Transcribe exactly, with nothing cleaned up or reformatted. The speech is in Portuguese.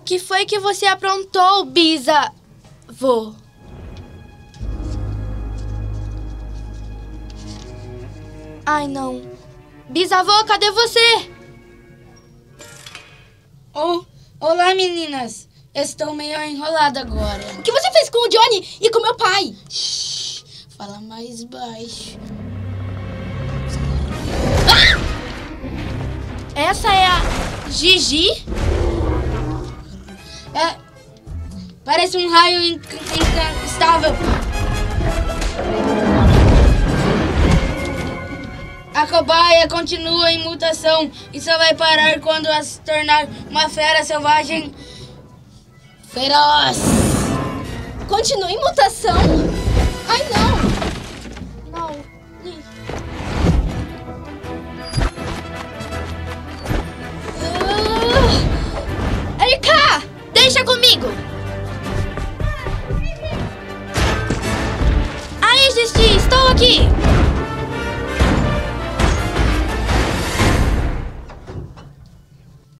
que foi que você aprontou, bisavô? Ai, não. Bisavô, cadê você? Oh, olá, meninas. Estou meio enrolada agora. O que você fez com o Johnny e com meu pai? Shhh, fala mais baixo. Essa é a Gigi? É, parece um raio inc- inc- instável. A cobaia continua em mutação e só vai parar quando ela se tornar uma fera selvagem feroz. Continua em mutação? Ai, não. Não. Uh, Erika! Deixa comigo! Aí, Gigi, estou aqui!